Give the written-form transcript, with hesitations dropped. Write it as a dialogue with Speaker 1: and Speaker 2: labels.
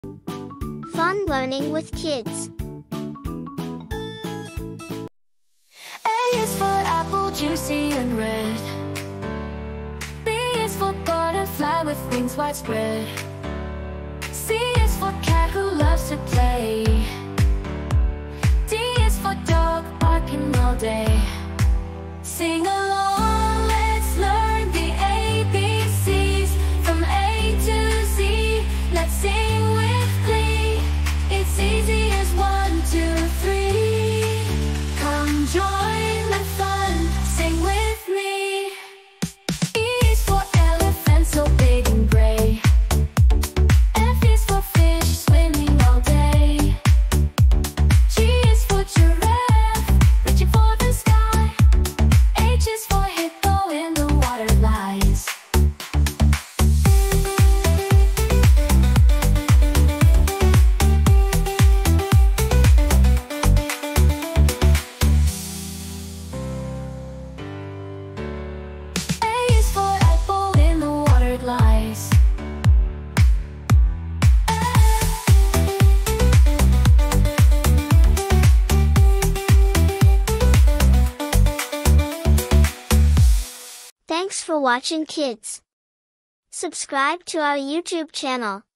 Speaker 1: Fun learning with kids.
Speaker 2: A is for apple, juicy and red. B is for butterfly with wings widespread. C is for cat who loves to play. D is for dog, barking all day. Sing along, let's learn the ABCs from A to Z. Let's sing with glee. It's easy as 1, 2, 3. Come join the fun, sing with me. E is for elephant, so big and gray. F is for fish, swimming all day. G is for giraffe, reaching for the sky. H is for hippo, in the water lies. A is for apple, in the water it lies.
Speaker 1: Thanks for watching, kids. Subscribe to our YouTube channel.